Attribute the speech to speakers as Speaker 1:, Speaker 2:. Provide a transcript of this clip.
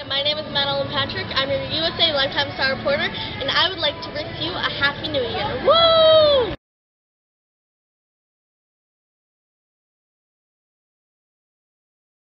Speaker 1: my name is Madeline Patrick. I'm your USA Lifetime Star reporter, and I would like to wish you a Happy New Year. Woo!